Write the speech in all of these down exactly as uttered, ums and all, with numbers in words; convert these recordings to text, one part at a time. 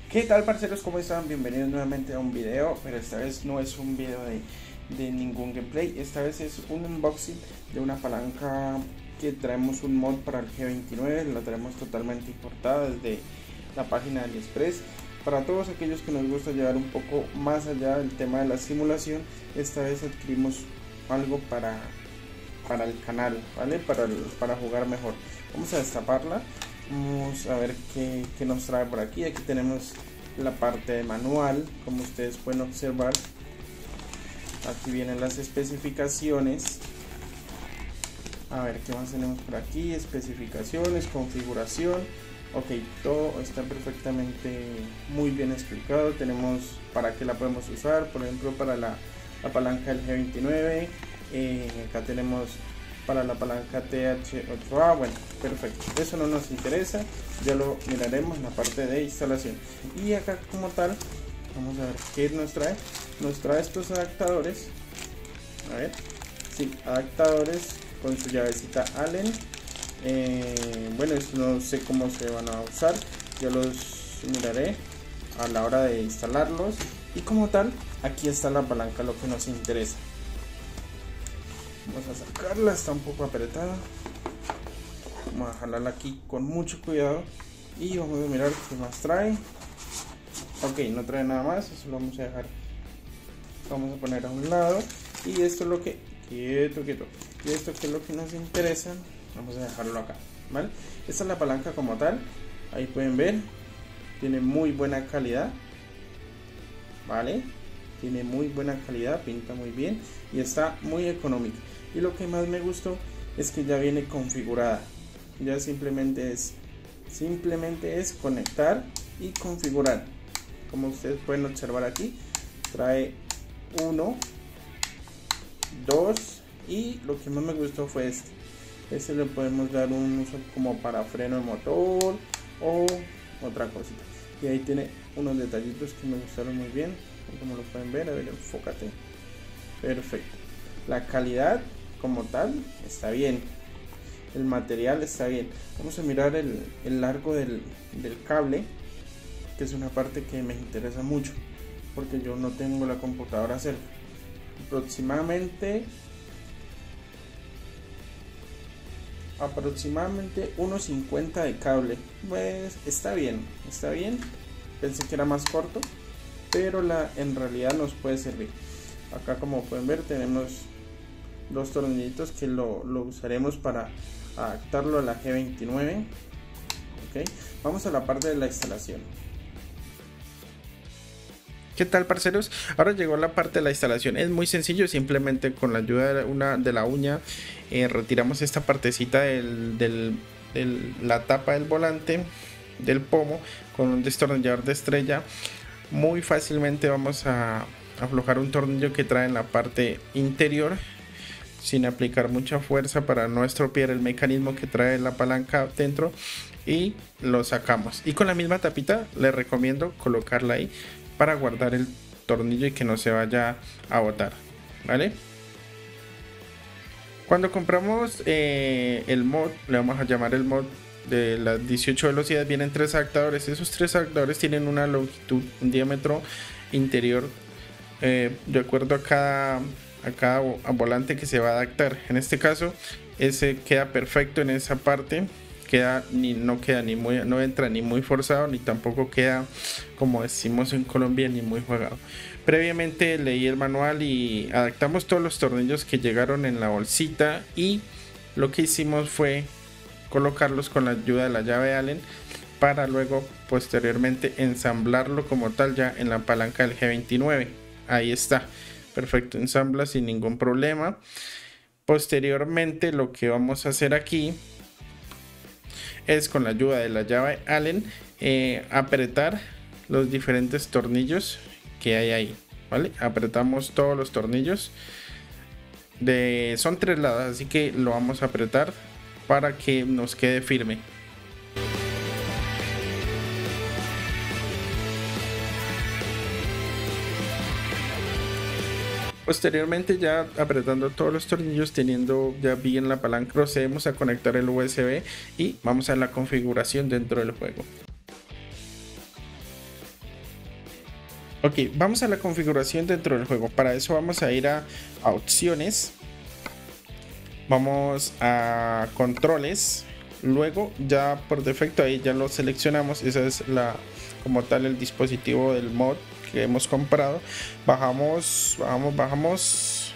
¿Qué tal, parceros? ¿Cómo están? Bienvenidos nuevamente a un video, pero esta vez no es un video de, de ningún gameplay. Esta vez es un unboxing de una palanca que traemos un mod para el G veintinueve. La traemos totalmente importada desde la página de AliExpress. Para todos aquellos que nos gusta llevar un poco más allá del tema de la simulación, esta vez adquirimos algo para, para el canal, ¿vale? Para, el, para jugar mejor. Vamos a destaparla. Vamos a ver qué, qué nos trae por aquí. Aquí tenemos la parte de manual, como ustedes pueden observar. Aquí vienen las especificaciones. A ver qué más tenemos por aquí. Especificaciones, configuración. Ok, todo está perfectamente muy bien explicado. Tenemos para qué la podemos usar, por ejemplo para la, la palanca del G veintinueve. Eh, acá tenemos para la palanca T H ocho A. Bueno, perfecto, eso no nos interesa, ya lo miraremos en la parte de instalación. Y acá como tal, vamos a ver qué nos trae. Nos trae estos adaptadores, a ver, sí, adaptadores con su llavecita Allen. Eh, bueno, esto no sé cómo se van a usar, ya los miraré a la hora de instalarlos. Y como tal, aquí está la palanca, lo que nos interesa. Vamos a sacarla, está un poco apretada. Vamos a jalarla aquí con mucho cuidado y vamos a mirar qué más trae. Ok, no trae nada más, eso lo vamos a dejar. Vamos a poner a un lado. Y esto es lo que, quieto, quieto. Y esto que es lo que nos interesa, vamos a dejarlo acá, ¿vale? Esta es la palanca como tal. Ahí pueden ver, tiene muy buena calidad, ¿vale? Tiene muy buena calidad, pinta muy bien y está muy económica. Y lo que más me gustó es que ya viene configurada. Ya simplemente es simplemente es conectar y configurar. Como ustedes pueden observar aquí, trae uno, dos y lo que más me gustó fue este. Este le podemos dar un uso como para freno de motor o otra cosita. Y ahí tiene unos detallitos que me gustaron muy bien, como lo pueden ver. A ver, enfócate. Perfecto. La calidad como tal está bien, el material está bien. Vamos a mirar el, el largo del, del cable, que es una parte que me interesa mucho porque yo no tengo la computadora cerca. Aproximadamente aproximadamente uno cincuenta de cable. Pues está bien, está bien. Pensé que era más corto, pero la, en realidad nos puede servir. Acá, como pueden ver, tenemos dos tornillitos que lo, lo usaremos para adaptarlo a la G veintinueve. Okay. Vamos a la parte de la instalación. ¿Qué tal, parceros? Ahora llegó la parte de la instalación. Es muy sencillo, simplemente con la ayuda de, una, de la uña eh, retiramos esta partecita del, del, del, la tapa del volante, del pomo, con un destornillador de estrella. Muy fácilmente vamos a aflojar un tornillo que trae en la parte interior, sin aplicar mucha fuerza para no estropear el mecanismo que trae la palanca dentro, y lo sacamos. Y con la misma tapita les recomiendo colocarla ahí para guardar el tornillo y que no se vaya a botar, ¿vale? Cuando compramos eh, el mod, le vamos a llamar el mod de las dieciocho velocidades, vienen tres adaptadores. Esos tres adaptadores tienen una longitud, un diámetro interior eh, de acuerdo a cada a cada volante que se va a adaptar. En este caso ese queda perfecto en esa parte, queda ni no queda ni muy, no entra ni muy forzado, ni tampoco queda, como decimos en Colombia, ni muy jugado. Previamente leí el manual y adaptamos todos los tornillos que llegaron en la bolsita, y lo que hicimos fue colocarlos con la ayuda de la llave Allen para luego posteriormente ensamblarlo como tal ya en la palanca del G veintinueve. Ahí está, perfecto, ensambla sin ningún problema. Posteriormente lo que vamos a hacer aquí es, con la ayuda de la llave Allen, eh, apretar los diferentes tornillos que hay ahí, ¿vale? Apretamos todos los tornillos, de, son tres lados, así que lo vamos a apretar para que nos quede firme. Posteriormente, ya apretando todos los tornillos, teniendo ya bien la palanca, procedemos a conectar el U S B y vamos a la configuración dentro del juego. Ok, vamos a la configuración dentro del juego. Para eso vamos a ir a, a opciones. Vamos a controles. Luego ya por defecto ahí ya lo seleccionamos. Esa es la como tal el dispositivo del mod que hemos comprado. Bajamos, bajamos, bajamos.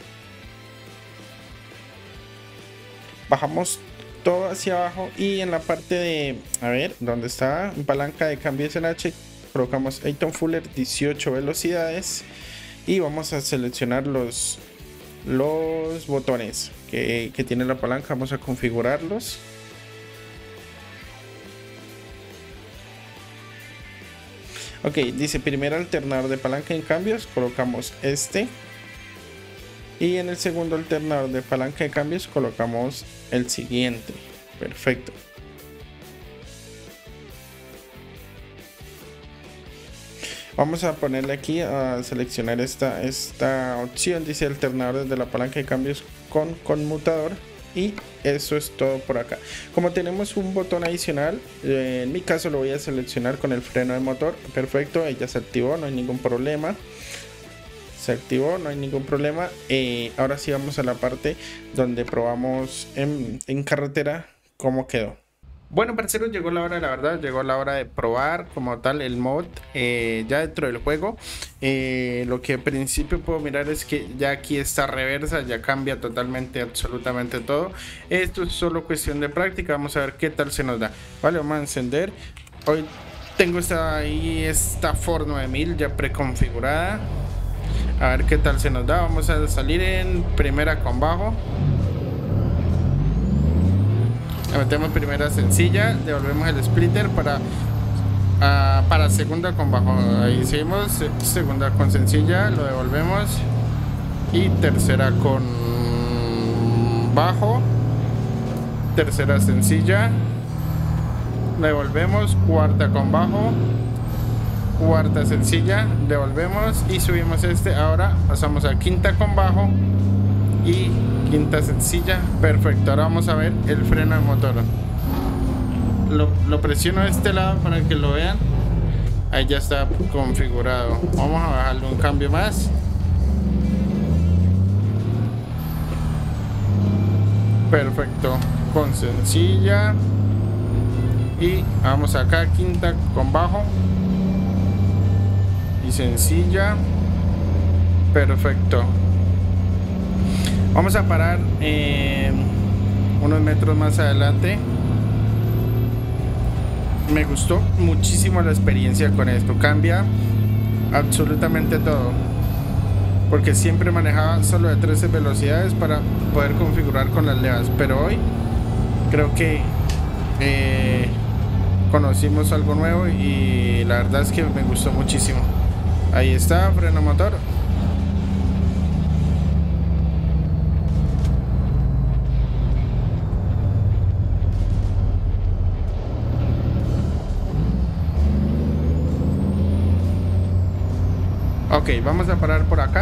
Bajamos todo hacia abajo y en la parte de, a ver, ¿dónde está? Palanca de cambio S N H. Colocamos Eighton Fuller dieciocho velocidades y vamos a seleccionar los, los botones que, que tiene la palanca. Vamos a configurarlos. Ok, dice primer alternador de palanca en cambios, colocamos este. Y en el segundo alternador de palanca de cambios colocamos el siguiente. Perfecto. Vamos a ponerle aquí a seleccionar esta, esta opción. Dice alternadores de la palanca de cambios con conmutador. Y eso es todo por acá. Como tenemos un botón adicional, eh, en mi caso lo voy a seleccionar con el freno de motor. Perfecto, ella se activó, no hay ningún problema. Se activó, no hay ningún problema. Eh, ahora sí vamos a la parte donde probamos en, en carretera cómo quedó. Bueno, parceros, llegó la hora, la verdad, llegó la hora de probar como tal el mod eh, ya dentro del juego. Eh, lo que al principio puedo mirar es que ya aquí está reversa, ya cambia totalmente, absolutamente todo. Esto es solo cuestión de práctica, vamos a ver qué tal se nos da. Vale, vamos a encender. Hoy tengo esta, ahí esta Ford nueve mil ya preconfigurada. A ver qué tal se nos da. Vamos a salir en primera con bajo. Le metemos primera sencilla, devolvemos el splitter para, uh, para segunda con bajo. Ahí seguimos, segunda con sencilla, lo devolvemos. Y tercera con bajo. Tercera sencilla. Devolvemos, cuarta con bajo. Cuarta sencilla, devolvemos y subimos este. Ahora pasamos a quinta con bajo. Y quinta sencilla, perfecto. Ahora vamos a ver el freno de motor. Lo, lo presiono de este lado para que lo vean. Ahí ya está configurado. Vamos a bajarle un cambio más. Perfecto, con sencilla. Y vamos acá, quinta con bajo. Y sencilla. Perfecto. Vamos a parar eh, unos metros más adelante. Me gustó muchísimo la experiencia con esto. Cambia absolutamente todo. Porque siempre manejaba solo de trece velocidades para poder configurar con las levas. Pero hoy creo que eh, conocimos algo nuevo y la verdad es que me gustó muchísimo. Ahí está, freno motor. Ok, vamos a parar por acá.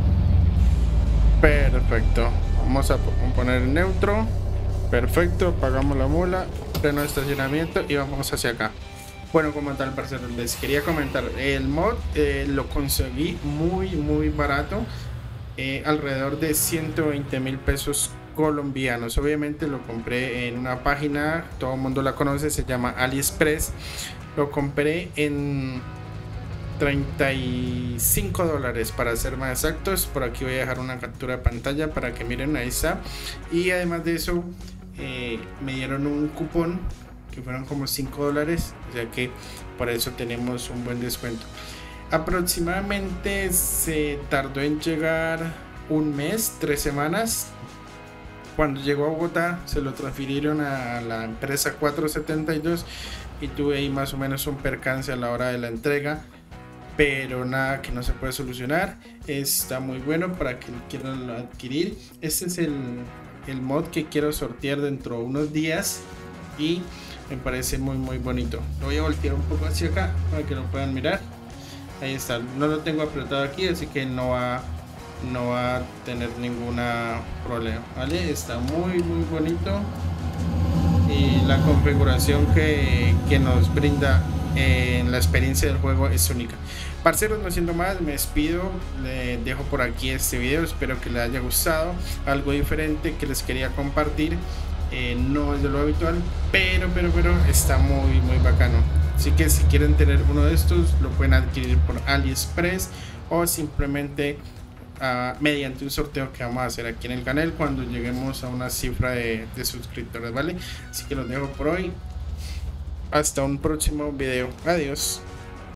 Perfecto. Vamos a poner neutro. Perfecto, apagamos la mula. Freno de estacionamiento y vamos hacia acá. Bueno, como tal, parceros, les quería comentar. El mod eh, lo conseguí muy, muy barato. Eh, alrededor de ciento veinte mil pesos colombianos. Obviamente lo compré en una página, todo el mundo la conoce, se llama AliExpress. Lo compré en treinta y cinco dólares para ser más exactos. Por aquí voy a dejar una captura de pantalla para que miren, ahí está. Y además de eso eh, me dieron un cupón que fueron como cinco dólares, o sea que por eso tenemos un buen descuento. Aproximadamente se tardó en llegar un mes, tres semanas. Cuando llegó a Bogotá se lo transfirieron a la empresa cuatrocientos setenta y dos y tuve ahí más o menos un percance a la hora de la entrega, pero nada que no se puede solucionar. Está muy bueno para que quieran adquirir. Este es el, el mod que quiero sortear dentro de unos días y me parece muy muy bonito. Lo voy a voltear un poco hacia acá para que lo puedan mirar. Ahí está, no lo tengo apretado aquí, así que no va, no va a tener ninguna problema, ¿vale? Está muy muy bonito y la configuración que, que nos brinda eh, la experiencia del juego es única. Parceros, no siendo más, me despido, le dejo por aquí este video, espero que les haya gustado, algo diferente que les quería compartir. Eh, no es de lo habitual, pero pero pero está muy muy bacano. Así que si quieren tener uno de estos, lo pueden adquirir por AliExpress o simplemente uh, mediante un sorteo que vamos a hacer aquí en el canal cuando lleguemos a una cifra de, de suscriptores, ¿vale? Así que los dejo por hoy. Hasta un próximo video. Adiós.